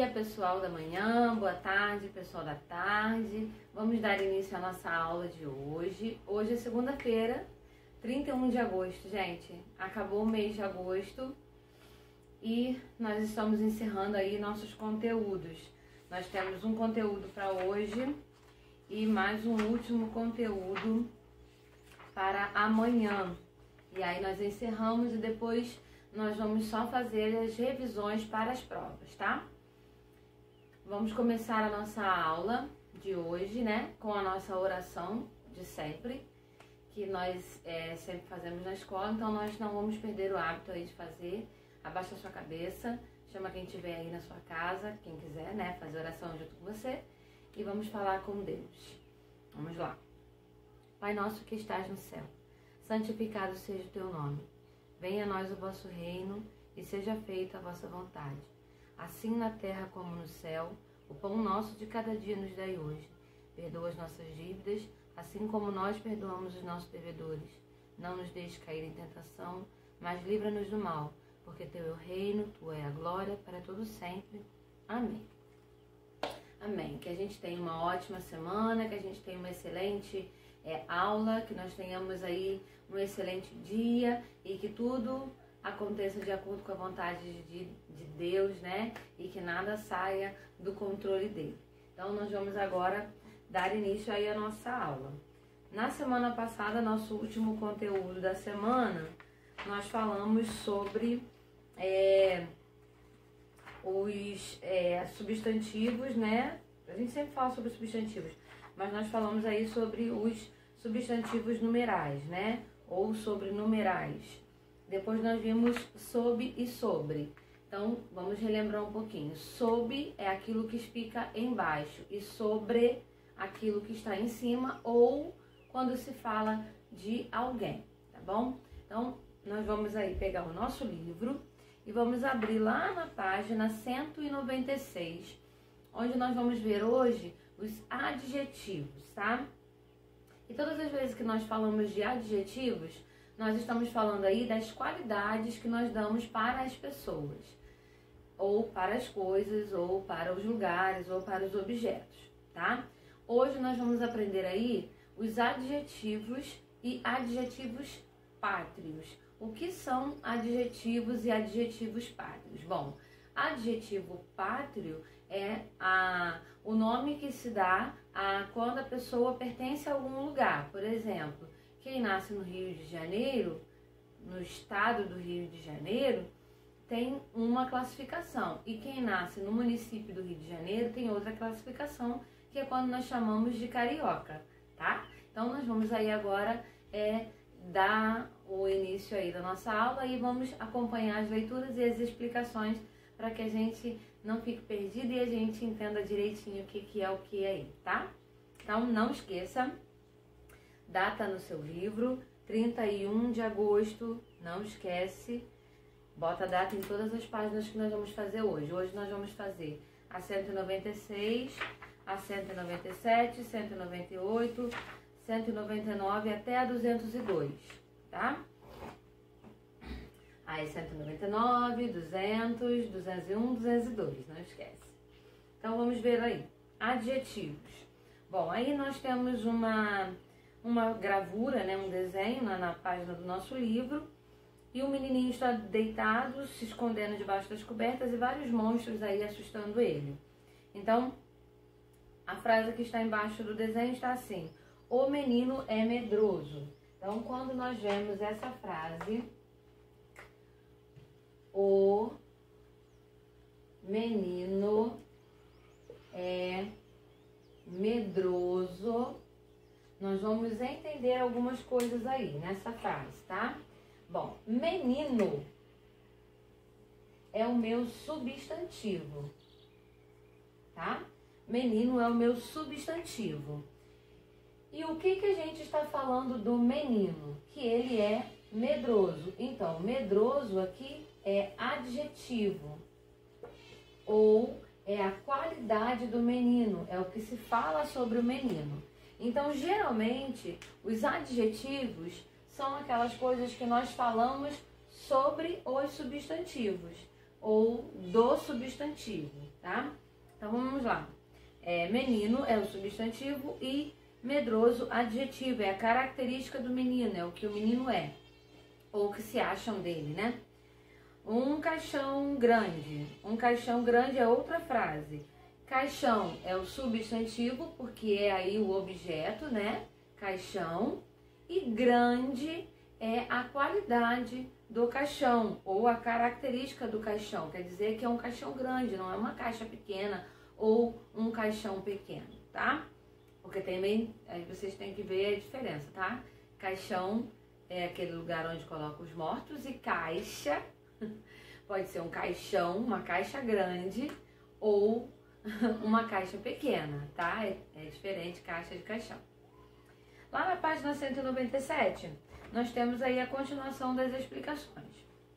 pessoal da manhã, boa tarde, pessoal da tarde. Vamos dar início à nossa aula de hoje. Hoje é segunda-feira, 31 de agosto, gente. Acabou o mês de agosto e nós estamos encerrando aí nossos conteúdos. Nós temos um conteúdo para hoje e mais um último conteúdo para amanhã. E aí nós encerramos e depois nós vamos só fazer as revisões para as provas, tá? Vamos começar a nossa aula de hoje, né? Com a nossa oração de sempre, que nós sempre fazemos na escola, então nós não vamos perder o hábito aí de fazer. Abaixa a sua cabeça, chama quem estiver aí na sua casa, quem quiser, né? Fazer oração junto com você e vamos falar com Deus. Vamos lá. Pai nosso que estás no céu, santificado seja o teu nome. Venha a nós o vosso reino e seja feita a vossa vontade, assim na terra como no céu. O pão nosso de cada dia nos dai hoje. Perdoa as nossas dívidas, assim como nós perdoamos os nossos devedores. Não nos deixes cair em tentação, mas livra-nos do mal, porque teu é o reino, tua é a glória, para todo sempre. Amém. Amém. Que a gente tenha uma ótima semana, que a gente tenha uma excelente aula, que nós tenhamos aí um excelente dia e que tudo aconteça de acordo com a vontade de Deus, né? E que nada saia do controle dele. Então, nós vamos agora dar início aí à nossa aula. Na semana passada, nosso último conteúdo da semana, nós falamos sobre os substantivos, né? A gente sempre fala sobre substantivos, mas nós falamos aí sobre os substantivos numerais, né? Ou sobre numerais. Depois nós vimos sob e sobre. Então, vamos relembrar um pouquinho. Sob é aquilo que fica embaixo e sobre aquilo que está em cima ou quando se fala de alguém, tá bom? Então, nós vamos aí pegar o nosso livro e vamos abrir lá na página 196, onde nós vamos ver hoje os adjetivos, tá? E todas as vezes que nós falamos de adjetivos, nós estamos falando aí das qualidades que nós damos para as pessoas, ou para as coisas, ou para os lugares, ou para os objetos, tá? Hoje nós vamos aprender aí os adjetivos e adjetivos pátrios. O que são adjetivos e adjetivos pátrios? Bom, adjetivo pátrio é o nome que se dá quando a pessoa pertence a algum lugar. Por exemplo, quem nasce no Rio de Janeiro, no estado do Rio de Janeiro, tem uma classificação. E quem nasce no município do Rio de Janeiro tem outra classificação, que é quando nós chamamos de carioca, tá? Então, nós vamos aí agora dar o início aí da nossa aula e vamos acompanhar as leituras e as explicações para que a gente não fique perdido e a gente entenda direitinho o que é o que aí, tá? Então, não esqueça, data no seu livro, 31 de agosto, não esquece, bota a data em todas as páginas que nós vamos fazer hoje. Hoje nós vamos fazer a 196, a 197, 198, 199 até a 202, tá? Aí 199, 200, 201, 202, não esquece. Então vamos ver aí, adjetivos. Bom, aí nós temos uma gravura, né, um desenho na página do nosso livro, e o menininho está deitado, se escondendo debaixo das cobertas e vários monstros aí assustando ele. Então, a frase que está embaixo do desenho está assim: o menino é medroso. Então, quando nós vemos essa frase, o menino é medroso, nós vamos entender algumas coisas aí nessa frase, tá? Bom, menino é o meu substantivo, tá? Menino é o meu substantivo. E o que a gente está falando do menino? Que ele é medroso. Então, medroso aqui é adjetivo, ou é a qualidade do menino, é o que se fala sobre o menino. Então, geralmente, os adjetivos são aquelas coisas que nós falamos sobre os substantivos, ou do substantivo, tá? Então vamos lá. Menino é o substantivo e medroso adjetivo, é a característica do menino, é o que o menino é, ou o que se acham dele, né? Um caixão grande. Um caixão grande é outra frase. Caixão é o substantivo, porque é aí o objeto, né? Caixão. E grande é a qualidade do caixão, ou a característica do caixão. Quer dizer que é um caixão grande, não é uma caixa pequena ou um caixão pequeno, tá? Porque também, aí vocês têm que ver a diferença, tá? Caixão é aquele lugar onde coloca os mortos, e caixa pode ser um caixão, uma caixa grande ou uma caixa pequena, tá? É diferente caixa de caixão. Lá na página 197, nós temos aí a continuação das explicações.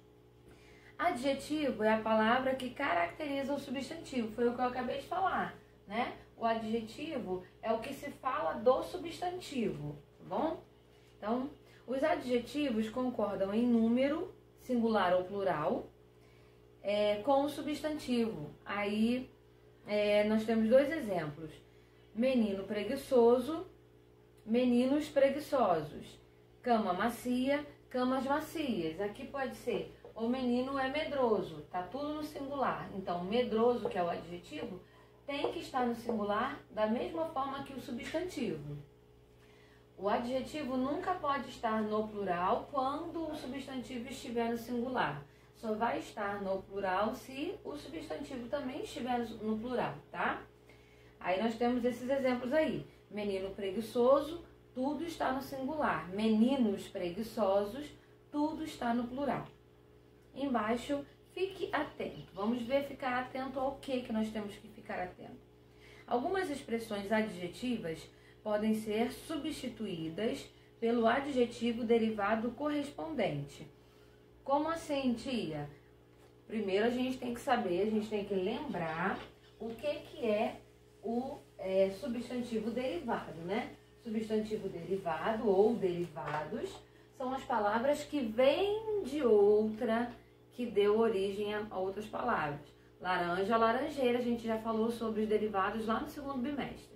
Adjetivo é a palavra que caracteriza o substantivo, foi o que eu acabei de falar, né? O adjetivo é o que se fala do substantivo, tá bom? Então, os adjetivos concordam em número, singular ou plural, com o substantivo. Aí, nós temos dois exemplos. Menino preguiçoso, meninos preguiçosos. Cama macia, camas macias. Aqui pode ser, o menino é medroso, tá tudo no singular. Então, medroso, que é o adjetivo, tem que estar no singular da mesma forma que o substantivo. O adjetivo nunca pode estar no plural quando o substantivo estiver no singular. Só vai estar no plural se o substantivo também estiver no plural, tá? Aí nós temos esses exemplos aí. Menino preguiçoso, tudo está no singular. Meninos preguiçosos, tudo está no plural. Embaixo, fique atento. Vamos ver, ficar atento ao que nós temos que ficar atento. Algumas expressões adjetivas podem ser substituídas pelo adjetivo derivado correspondente. Como assim, tia? Primeiro a gente tem que saber, a gente tem que lembrar o que é o substantivo derivado, né? Substantivo derivado ou derivados são as palavras que vêm de outra, que deu origem a outras palavras. Laranja, laranjeira, a gente já falou sobre os derivados lá no segundo bimestre.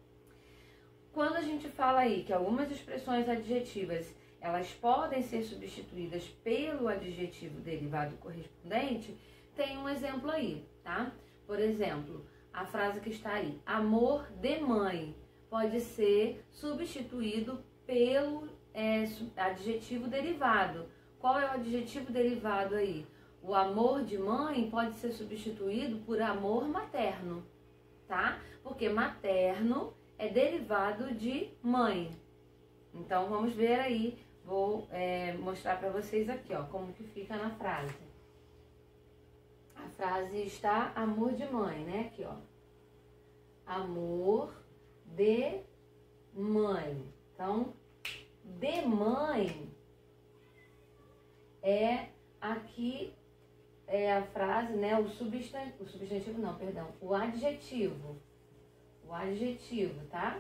Quando a gente fala aí que algumas expressões adjetivas, elas podem ser substituídas pelo adjetivo derivado correspondente, tem um exemplo aí, tá? Por exemplo, a frase que está aí, amor de mãe, pode ser substituído pelo adjetivo derivado. Qual é o adjetivo derivado aí? O amor de mãe pode ser substituído por amor materno, tá? Porque materno é derivado de mãe. Então, vamos ver aí, vou mostrar para vocês aqui, ó, como que fica na frase. A frase está amor de mãe, né? Aqui, ó. Amor de mãe. Então, de mãe aqui a frase, né? O substantivo não, perdão. O adjetivo. O adjetivo, tá?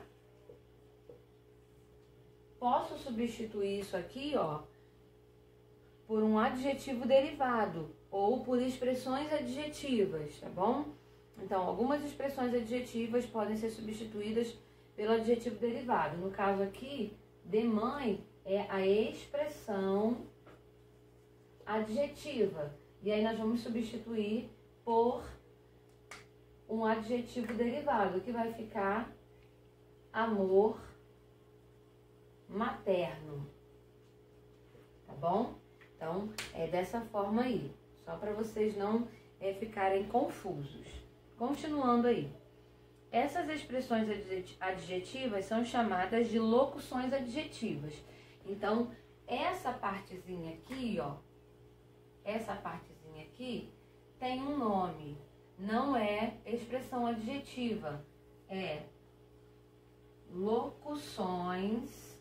Posso substituir isso aqui, ó, por um adjetivo derivado ou por expressões adjetivas, tá bom? Então, algumas expressões adjetivas podem ser substituídas pelo adjetivo derivado. No caso aqui, de mãe é a expressão adjetiva. E aí nós vamos substituir por um adjetivo derivado, que vai ficar amor materno. Tá bom? Então, é dessa forma aí. Só para vocês não ficarem confusos. Continuando aí. Essas expressões adjetivas são chamadas de locuções adjetivas. Então, essa partezinha aqui, ó, essa partezinha aqui tem um nome. Não é expressão adjetiva, é locuções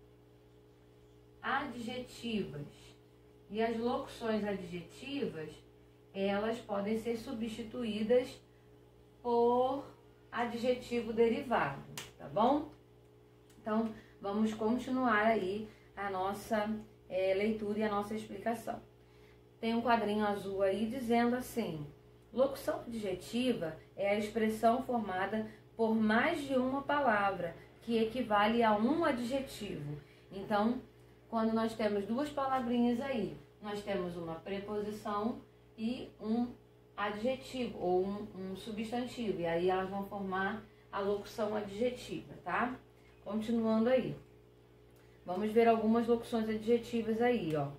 adjetivas. E as locuções adjetivas, elas podem ser substituídas por adjetivo derivado, tá bom? Então, vamos continuar aí a nossa leitura e a nossa explicação. Tem um quadrinho azul aí dizendo assim: Locução adjetiva é a expressão formada por mais de uma palavra, que equivale a um adjetivo. Então, quando nós temos duas palavrinhas aí, nós temos uma preposição e um adjetivo, ou um substantivo, e aí elas vão formar a locução adjetiva, tá? Continuando aí. Vamos ver algumas locuções adjetivas aí, ó.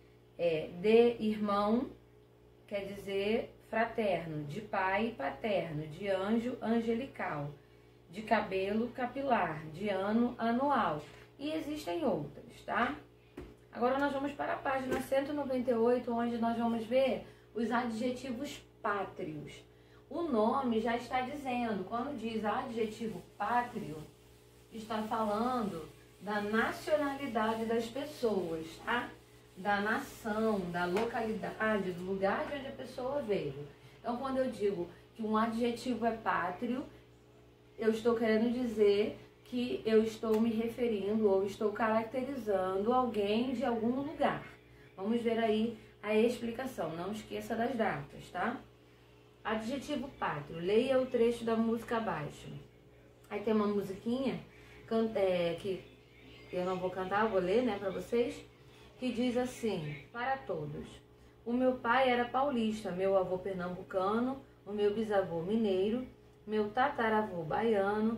De irmão, quer dizer fraterno, de pai, paterno, de anjo, angelical, de cabelo, capilar, de ano, anual. E existem outras, tá? Agora nós vamos para a página 198, onde nós vamos ver os adjetivos pátrios. O nome já está dizendo, quando diz adjetivo pátrio, está falando da nacionalidade das pessoas, tá? Da nação, da localidade, do lugar de onde a pessoa veio. Então, quando eu digo que um adjetivo é pátrio, eu estou querendo dizer que eu estou me referindo ou estou caracterizando alguém de algum lugar. Vamos ver aí a explicação, não esqueça das datas, tá? Adjetivo pátrio, leia o trecho da música abaixo. Aí tem uma musiquinha que eu não vou cantar, eu vou ler, né, para vocês, que diz assim: para todos. O meu pai era paulista, meu avô pernambucano, o meu bisavô mineiro, meu tataravô baiano,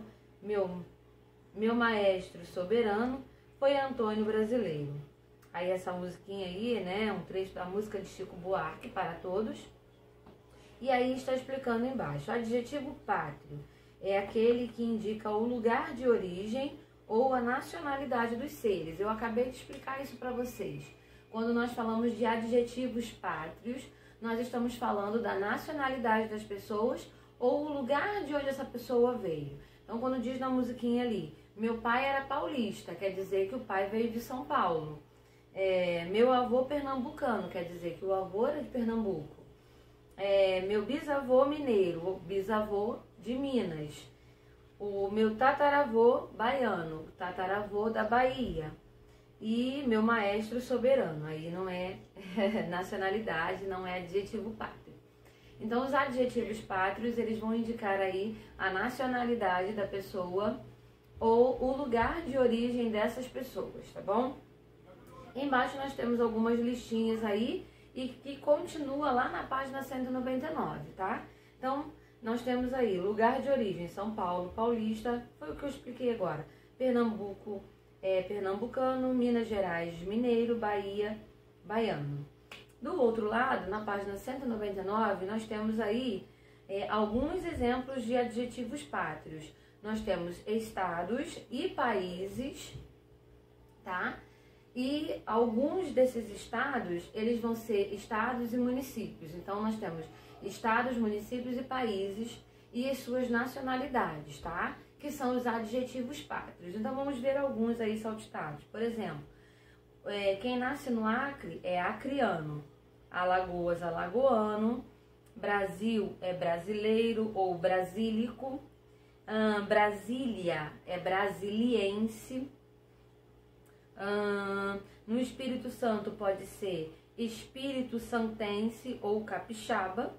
meu maestro soberano foi Antônio Brasileiro. Aí essa musiquinha aí, né, um trecho da música de Chico Buarque, para todos. E aí está explicando embaixo. Adjetivo pátrio é aquele que indica o lugar de origem ou a nacionalidade dos seres. Eu acabei de explicar isso para vocês. Quando nós falamos de adjetivos pátrios, nós estamos falando da nacionalidade das pessoas ou o lugar de onde essa pessoa veio. Então, quando diz na musiquinha ali, meu pai era paulista, quer dizer que o pai veio de São Paulo. Meu avô pernambucano, quer dizer que o avô era de Pernambuco. Meu bisavô mineiro, o bisavô de Minas. O meu tataravô baiano, tataravô da Bahia. E meu maestro soberano, aí não é nacionalidade, não é adjetivo pátrio. Então, os adjetivos pátrios, eles vão indicar aí a nacionalidade da pessoa ou o lugar de origem dessas pessoas, tá bom? Embaixo nós temos algumas listinhas aí e que continua lá na página 199, tá? Então, nós temos aí lugar de origem, São Paulo, paulista, foi o que eu expliquei agora. Pernambuco, pernambucano, Minas Gerais, mineiro, Bahia, baiano. Do outro lado, na página 199, nós temos aí alguns exemplos de adjetivos pátrios. Nós temos estados e países, tá? E alguns desses estados, eles vão ser estados e municípios. Então, nós temos estados, municípios e países e as suas nacionalidades, tá? Que são os adjetivos pátrios. Então, vamos ver alguns aí salteados. Por exemplo, quem nasce no Acre é acreano, Alagoas, alagoano, Brasil é brasileiro ou brasílico, Brasília é brasiliense, no Espírito Santo pode ser espírito santense ou capixaba,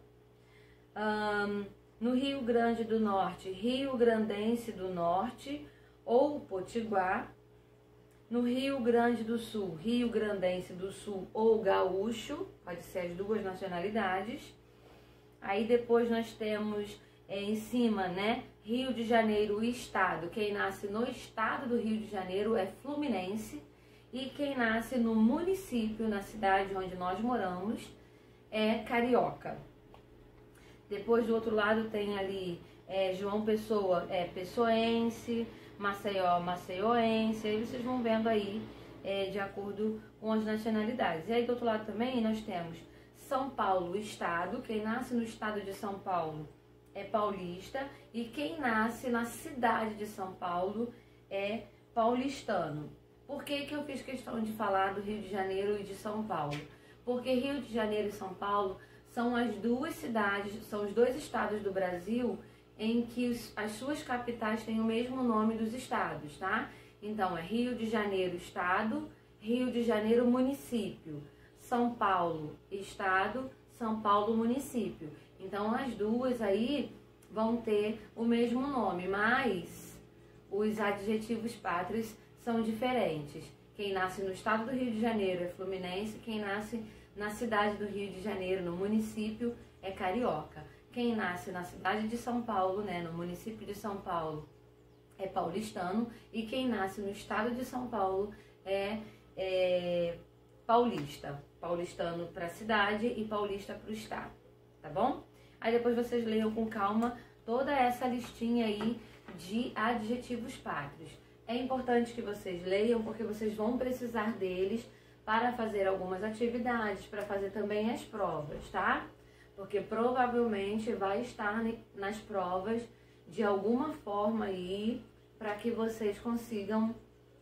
no Rio Grande do Norte, Rio Grandense do Norte ou potiguar, no Rio Grande do Sul, Rio Grandense do Sul ou gaúcho, pode ser as duas nacionalidades. Aí depois nós temos em cima, né, Rio de Janeiro, o estado. Quem nasce no estado do Rio de Janeiro é fluminense. E quem nasce no município, na cidade onde nós moramos, é carioca. Depois do outro lado tem ali João Pessoa, pessoense, Maceió, maceioense. Aí vocês vão vendo aí de acordo com as nacionalidades. E aí do outro lado também nós temos São Paulo, estado. Quem nasce no estado de São Paulo é paulista. E quem nasce na cidade de São Paulo é paulistano. Por que que eu fiz questão de falar do Rio de Janeiro e de São Paulo? Porque Rio de Janeiro e São Paulo são as duas cidades, são os dois estados do Brasil em que as suas capitais têm o mesmo nome dos estados, tá? Então, é Rio de Janeiro, estado, Rio de Janeiro, município. São Paulo, estado, São Paulo, município. Então as duas aí vão ter o mesmo nome, mas os adjetivos pátrios são diferentes. Quem nasce no estado do Rio de Janeiro é fluminense, quem nasce na cidade do Rio de Janeiro, no município, é carioca. Quem nasce na cidade de São Paulo, né, no município de São Paulo, é paulistano. E quem nasce no estado de São Paulo é paulista. Paulistano para a cidade e paulista para o estado, tá bom? Aí depois vocês leiam com calma toda essa listinha aí de adjetivos pátrios. É importante que vocês leiam porque vocês vão precisar deles para fazer algumas atividades, para fazer também as provas, tá? Porque provavelmente vai estar nas provas de alguma forma aí para que vocês consigam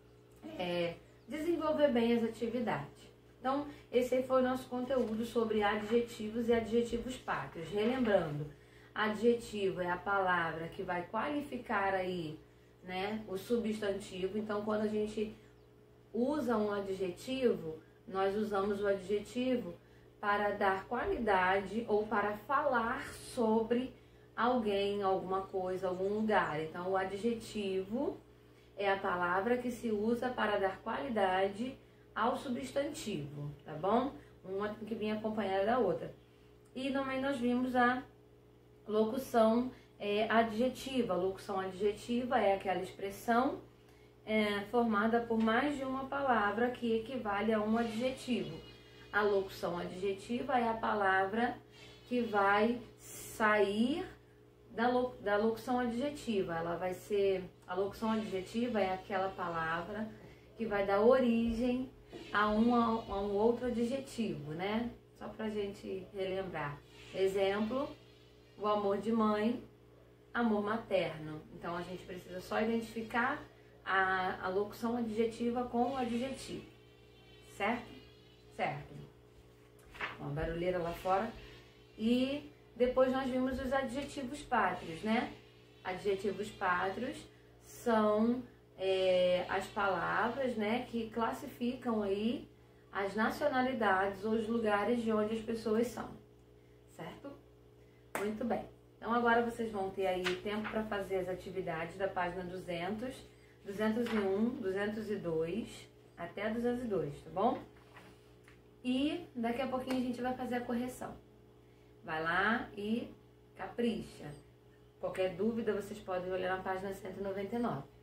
desenvolver bem as atividades. Então, esse aí foi o nosso conteúdo sobre adjetivos e adjetivos pátrios. Relembrando, adjetivo é a palavra que vai qualificar aí, né, o substantivo. Então, quando a gente usa um adjetivo, nós usamos o adjetivo para dar qualidade ou para falar sobre alguém, alguma coisa, algum lugar. Então, o adjetivo é a palavra que se usa para dar qualidade ao substantivo, tá bom? Uma tem que vir acompanhada da outra. E também nós vimos a locução adjetiva. A locução adjetiva é aquela expressão formada por mais de uma palavra que equivale a um adjetivo. A locução adjetiva é a palavra que vai sair da locução adjetiva. A locução adjetiva é aquela palavra que vai dar origem a um outro adjetivo, né? Só pra gente relembrar. Exemplo, o amor de mãe, amor materno. Então a gente precisa só identificar a locução adjetiva com o adjetivo, certo? Certo. Uma barulheira lá fora. E depois nós vimos os adjetivos pátrios, né? Adjetivos pátrios são as palavras, né, que classificam aí as nacionalidades ou os lugares de onde as pessoas são, certo? Muito bem. Então agora vocês vão ter aí tempo para fazer as atividades da página 200, 201, 202, até 202, tá bom? E daqui a pouquinho a gente vai fazer a correção. Vai lá e capricha. Qualquer dúvida vocês podem olhar na página 199.